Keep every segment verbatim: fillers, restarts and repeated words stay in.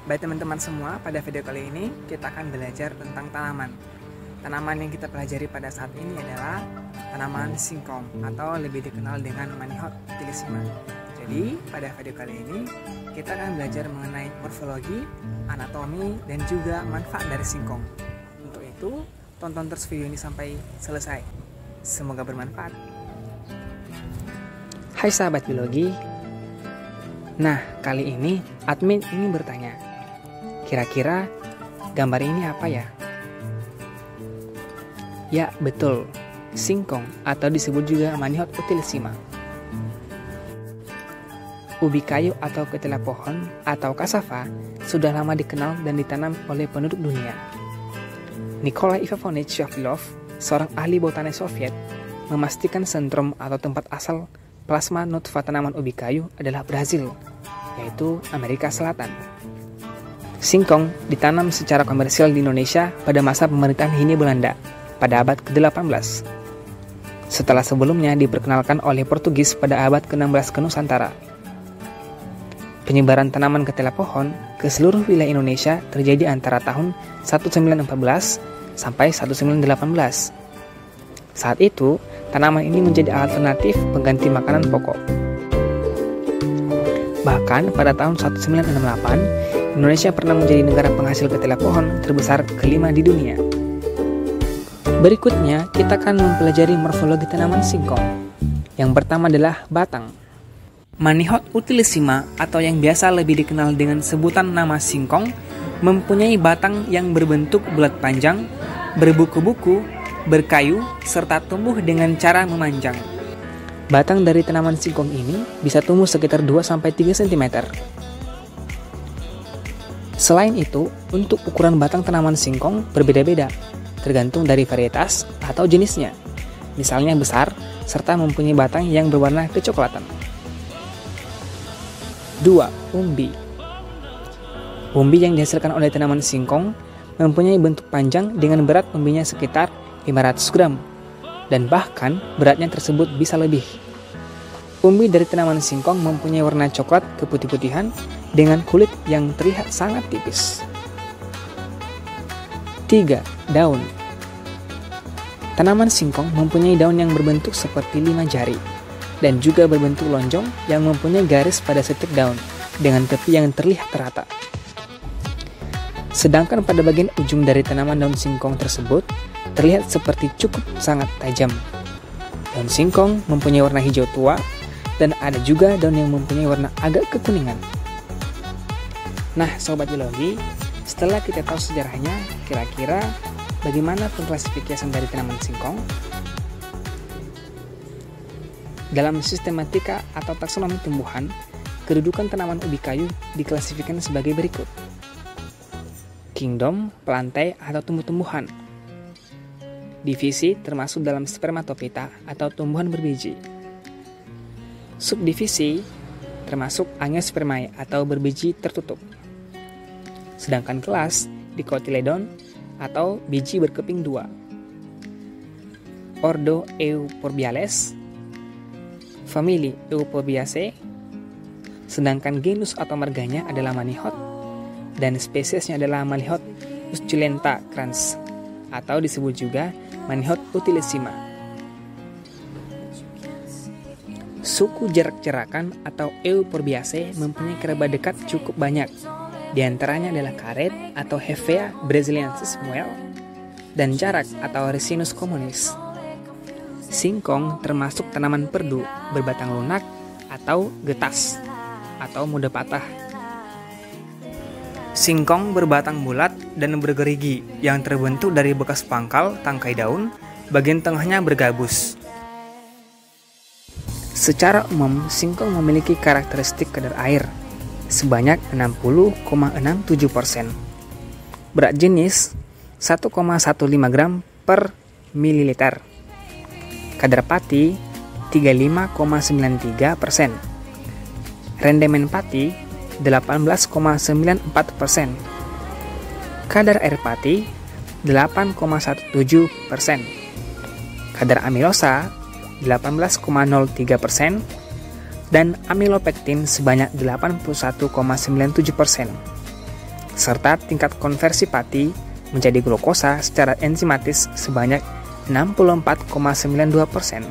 Baik teman-teman semua, pada video kali ini kita akan belajar tentang tanaman. Tanaman yang kita pelajari pada saat ini adalah tanaman singkong atau lebih dikenal dengan Manihot utilissima. Jadi pada video kali ini kita akan belajar mengenai morfologi, anatomi, dan juga manfaat dari singkong. Untuk itu, tonton terus video ini sampai selesai. Semoga bermanfaat. Hai sahabat biologi. Nah, kali ini admin ingin bertanya, kira-kira gambar ini apa ya? Ya, betul, singkong atau disebut juga Manihot utilissima. Ubi kayu atau ketela pohon atau cassava sudah lama dikenal dan ditanam oleh penduduk dunia. Nikolai Ivanovich Vavilov, seorang ahli botanis Soviet, memastikan sentrum atau tempat asal plasma nutfah tanaman ubi kayu adalah Brazil, yaitu Amerika Selatan. Singkong ditanam secara komersial di Indonesia pada masa pemerintahan Hindia Belanda pada abad ke delapan belas. Setelah sebelumnya diperkenalkan oleh Portugis pada abad ke enam belas ke Nusantara. Penyebaran tanaman ketela pohon ke seluruh wilayah Indonesia terjadi antara tahun seribu sembilan ratus empat belas sampai seribu sembilan ratus delapan belas. Saat itu, tanaman ini menjadi alternatif pengganti makanan pokok. Bahkan pada tahun seribu sembilan ratus enam puluh delapan, Indonesia pernah menjadi negara penghasil ketela pohon terbesar kelima di dunia. Berikutnya, kita akan mempelajari morfologi tanaman singkong. Yang pertama adalah batang. Manihot utilissima atau yang biasa lebih dikenal dengan sebutan nama singkong mempunyai batang yang berbentuk bulat panjang, berbuku-buku, berkayu, serta tumbuh dengan cara memanjang. Batang dari tanaman singkong ini bisa tumbuh sekitar dua sampai tiga sentimeter. Selain itu, untuk ukuran batang tanaman singkong berbeda-beda, tergantung dari varietas atau jenisnya. Misalnya besar, serta mempunyai batang yang berwarna kecoklatan. dua. Umbi. Umbi yang dihasilkan oleh tanaman singkong mempunyai bentuk panjang dengan berat umbinya sekitar lima ratus gram, dan bahkan beratnya tersebut bisa lebih. Umbi dari tanaman singkong mempunyai warna coklat keputih-putihan dengan kulit yang terlihat sangat tipis. tiga. Daun. Tanaman singkong mempunyai daun yang berbentuk seperti lima jari dan juga berbentuk lonjong yang mempunyai garis pada setiap daun dengan tepi yang terlihat rata. Sedangkan pada bagian ujung dari tanaman daun singkong tersebut terlihat seperti cukup sangat tajam. Daun singkong mempunyai warna hijau tua dan ada juga daun yang mempunyai warna agak kekuningan. Nah, sobat biologi, setelah kita tahu sejarahnya, kira-kira bagaimana pengklasifikasian dari tanaman singkong? Dalam sistematika atau taksonomi tumbuhan, kedudukan tanaman ubi kayu diklasifikasikan sebagai berikut. Kingdom, pelantai atau tumbuh-tumbuhan. Divisi termasuk dalam spermatopita atau tumbuhan berbiji. Subdivisi termasuk Angiospermae atau berbiji tertutup. Sedangkan kelas Dicotyledon atau biji berkeping dua. Ordo Euphorbiales, famili Euphorbiaceae, sedangkan genus atau marganya adalah Manihot dan spesiesnya adalah Manihot esculenta crans atau disebut juga Manihot utilissima. Suku jerak-jerakan atau Euphorbiaceae mempunyai kerabat dekat cukup banyak. Di antaranya adalah karet atau Hevea brasiliensis Muel dan jarak atau Ricinus communis. Singkong termasuk tanaman perdu berbatang lunak atau getas atau mudah patah. Singkong berbatang bulat dan bergerigi yang terbentuk dari bekas pangkal tangkai daun, bagian tengahnya bergabus. Secara umum, singkong memiliki karakteristik kadar air sebanyak enam puluh koma enam tujuh persen. Berat jenis satu koma satu lima gram per mililiter. Kadar pati tiga puluh lima koma sembilan tiga persen. Rendemen pati delapan belas koma sembilan empat persen. Kadar air pati delapan koma tujuh belas persen. Kadar amilosa delapan belas koma nol tiga persen dan amilopektin sebanyak delapan puluh satu koma sembilan tujuh persen. serta tingkat konversi pati menjadi glukosa secara enzimatis sebanyak enam puluh empat koma sembilan dua persen.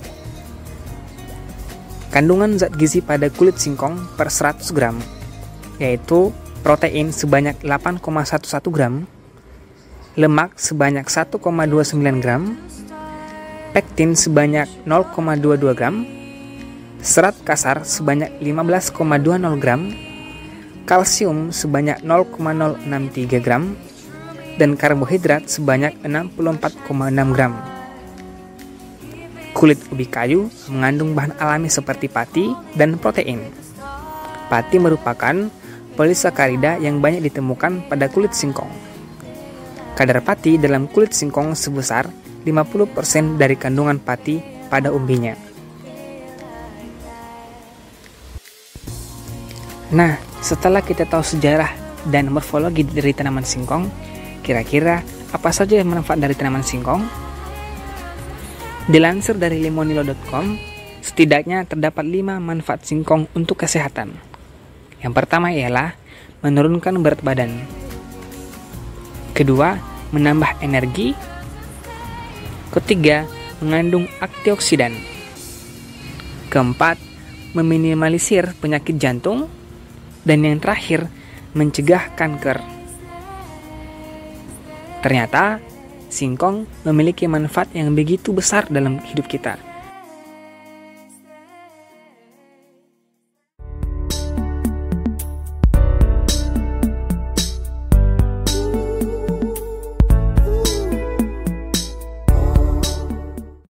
Kandungan zat gizi pada kulit singkong per seratus gram, yaitu protein sebanyak delapan koma satu satu gram, lemak sebanyak satu koma dua sembilan gram, pektin sebanyak nol koma dua dua gram, serat kasar sebanyak lima belas koma dua nol gram, kalsium sebanyak nol koma nol enam tiga gram, dan karbohidrat sebanyak enam puluh empat koma enam gram. Kulit ubi kayu mengandung bahan alami seperti pati dan protein. Pati merupakan polisakarida yang banyak ditemukan pada kulit singkong. Kadar pati dalam kulit singkong sebesar lima puluh persen dari kandungan pati pada umbinya. Nah, setelah kita tahu sejarah dan morfologi dari tanaman singkong, kira-kira apa saja manfaat dari tanaman singkong? Dilansir dari limonilo dot com, setidaknya terdapat lima manfaat singkong untuk kesehatan. Yang pertama ialah menurunkan berat badan. Kedua, menambah energi. Ketiga, mengandung antioksidan. Keempat, meminimalisir penyakit jantung. Dan yang terakhir, mencegah kanker. Ternyata, singkong memiliki manfaat yang begitu besar dalam hidup kita.